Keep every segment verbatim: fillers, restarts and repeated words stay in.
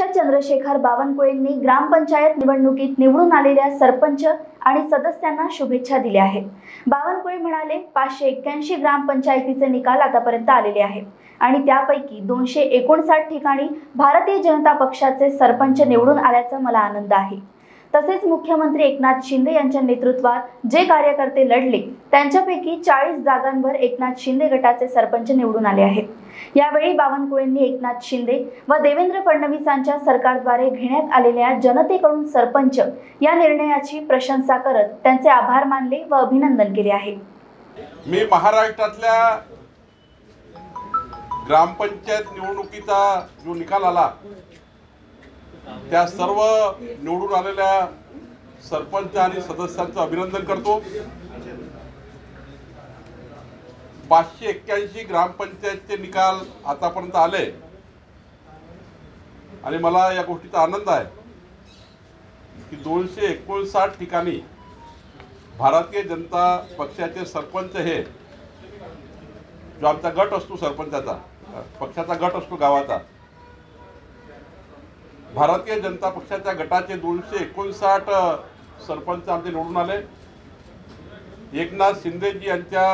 अध्यक्षा चंद्रशेखर बावनकुळेंनी ग्रामपंचायत निवडणुकीत निवडून आलेल्या सरपंच आणि सदस्यांना शुभेच्छा दिल्या आहेत। बावनकुळे म्हणाले, पाचशे एक्क्याऐंशी ग्रामपंचायतीचे निकाल आतापर्यंत आलेले आहेत आणि त्यापैकी दोनशे एकोणसाठ ठिकाणी भारतीय जनता पक्षाचे सरपंच निवडून आल्याचा मला आनंद आहे। तसेच मुख्यमंत्री एकनाथ शिंदे यांच्या नेतृत्वात जे कार्यकर्ते लढले त्यांच्यापैकी चाळीस जागांवर एकनाथ शिंदे गटाचे सरपंच निवडून आले आहेत। यावेळी बावनकुळेंनी एकनाथ शिंदे व देवेंद्र फडणवीसांच्या सरकारद्वारे घेण्यात आलेल्या जनतेकडून सरपंच या निर्णयाची प्रशंसा करत त्यांचे आभार मानले व अभिनंदन केले आहे। मी महाराष्ट्रातल्या ग्रामपंचायत निवडणुकीचा जो निकाल आला त्या सर्व निवडून आलेल्या सरपंच आणि सदस्यांचं अभिनंदन करतो। पाचशे एक्क्याऐंशी ग्रामपंचायतचे निकाल आतापर्यंत आले आणि मला या गोष्टीचा आनंद आहे की दोनशे एकोणसाठ ठिकाणी भारतीय जनता पक्षाचे सरपंच हे जो आमचा गट असतो सरपंचाचा पक्षाचा गट असतो गावाचा भारतीय जनता पक्षाच्या गटाचे दोनशे एकोणसाठ सरपंच आमचे निवडून आले। एकनाथ शिंदेजी यांच्या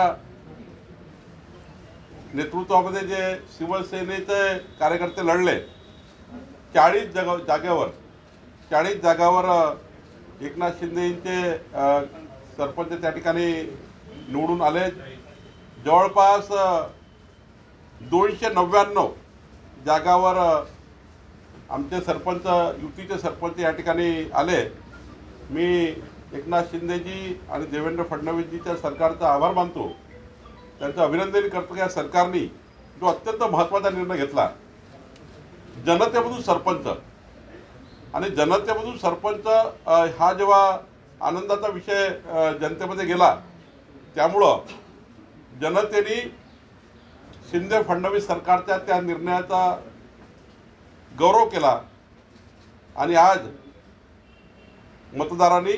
नेतृत्वामध्ये जे शिवसेनेचे कार्यकर्ते लढले चाळीस जागा जागेवर चाळीस जागावर एकनाथ शिंदेचे सरपंच त्या ठिकाणी निवडून आले। जवळपास दोनशे नव्याण्णव जागावर आमचे सरपंच युतीचे सरपंच या ठिकाणी आले। मी एकनाथ शिंदेजी आणि देवेंद्र फडणवीसजीच्या सरकारचा आभार मानतो, त्यांचं अभिनंदन करतो की या सरकारने जो अत्यंत महत्त्वाचा निर्णय घेतला जनतेमधून सरपंच आणि जनतेमधून सरपंच हा जेव्हा आनंदाचा विषय जनतेमध्ये गेला त्यामुळं जनतेने शिंदे फडणवीस सरकारच्या त्या निर्णयाचा गौरव केला आणि आज मतदारांनी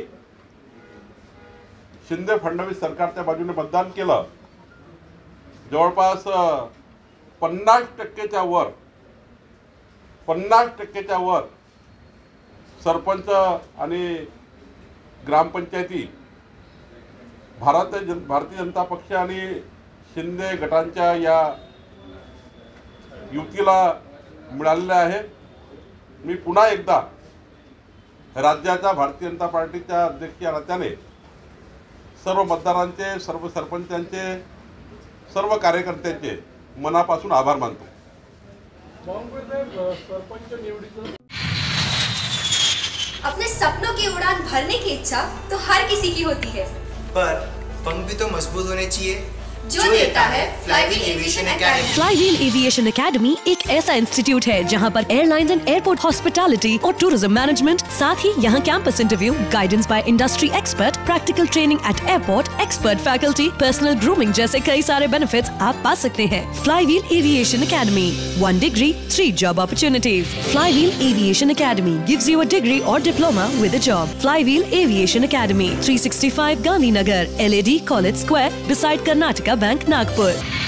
शिंदे फडणवीस सरकारच्या बाजूने मतदान केलं। जवळपास पन्नास टक्केच्या वर पन्नास टक्केच्या वर सरपंच आणि ग्रामपंचायती भारतीय जन भारतीय जनता पक्ष आणि शिंदे गटांच्या या युतीला मिळालेले आहे। मी पुन्हा एकदा राज्याच्या भारतीय जनता पार्टीच्या अध्यक्ष या नात्याने सर्व मतदारांचे सर्व सरपंचांचे सर्व कार्यकर्त्यांचे मनापासून आभार मानतो। अपने सपनों की उड़ान भरने की इच्छा तो हर किसी की होती है, पर पंख भी तो मजबूत होने चाहिए जो देता है Flywheel Aviation Academy. Flywheel Aviation Academy एक ऐसा इंस्टीट्यूट है जहां पर एयरलाइंस एंड एयरपोर्ट हॉस्पिटैलिटी और टूरिज्म मैनेजमेंट, साथ ही यहां campus interview, guidance by industry expert, practical training at airport, expert faculty, personal grooming जैसे कई सारे बेनिफिट्स आप पा सकते हैं। Flywheel Aviation Academy, one degree three job opportunities. Flywheel Aviation Academy gives you a degree और diploma with a job. Flywheel Aviation academy, three sixty five Gandhinagar, L A D college square, beside Karnataka bank, Nagpur.